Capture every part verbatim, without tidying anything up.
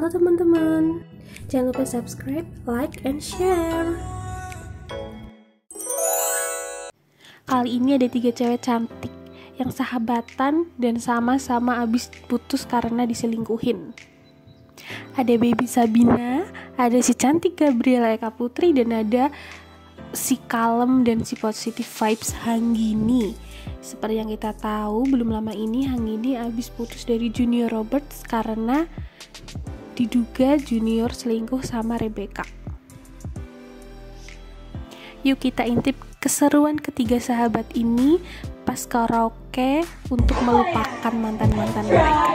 Halo teman-teman, jangan lupa subscribe, like, and share. Kali ini ada tiga cewek cantik yang sahabatan dan sama-sama abis putus karena diselingkuhin. Ada Baby Sabina, ada si cantik Gabriela Eka Putri, dan ada si kalem dan si positive vibes Hanggini. Seperti yang kita tahu, belum lama ini Hanggini abis putus dari Junior Roberts karena diduga Junior selingkuh sama Rebecca. Yuk kita intip keseruan ketiga sahabat ini pas karaoke untuk melupakan mantan-mantan mereka.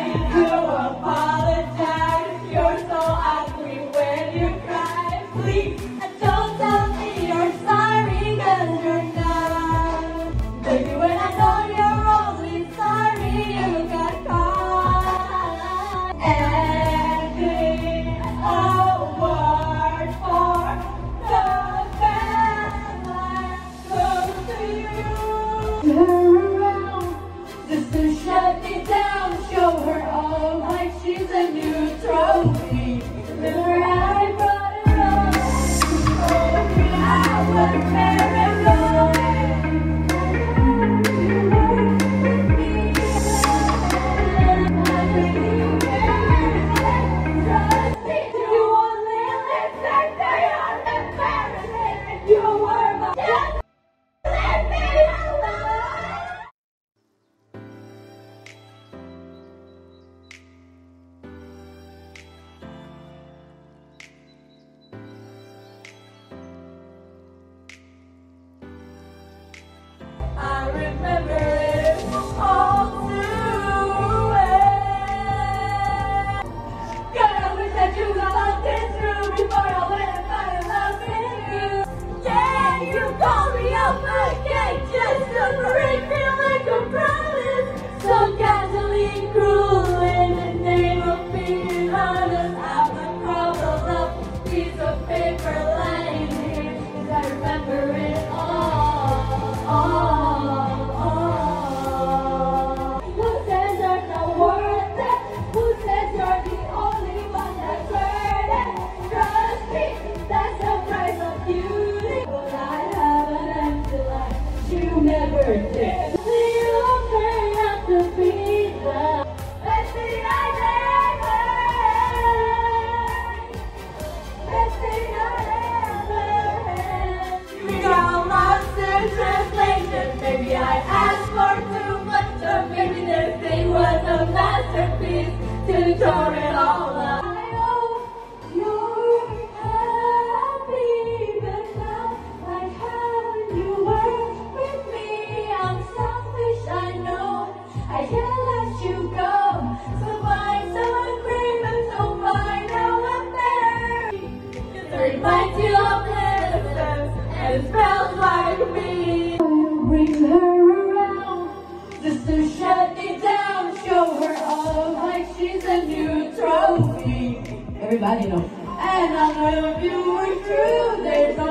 Everybody knows. And I know you were true. There's